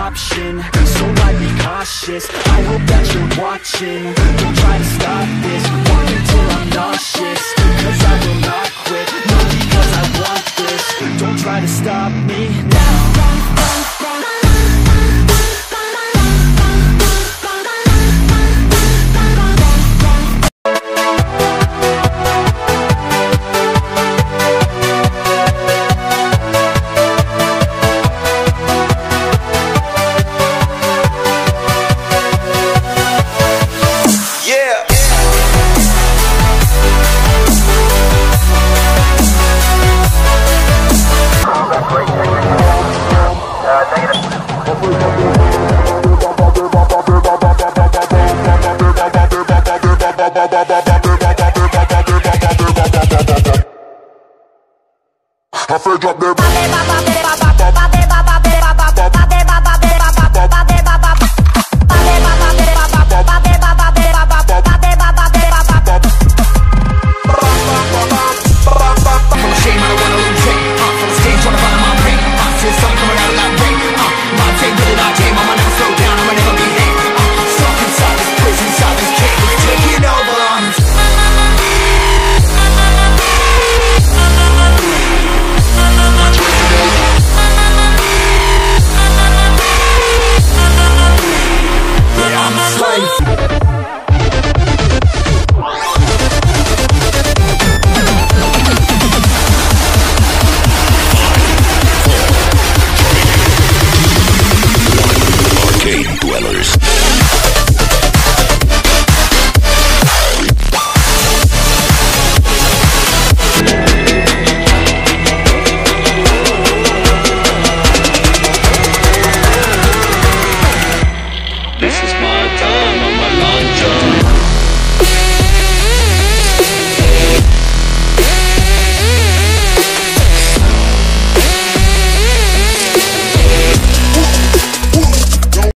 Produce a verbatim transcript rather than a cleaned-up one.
option, so I'd be cautious. I hope that you're watching. Don't try to stop this, walk until I'm nauseous. Cause I will not quit, not because I want this. Don't try to stop me now. I feel drop their This is my time, I'm a long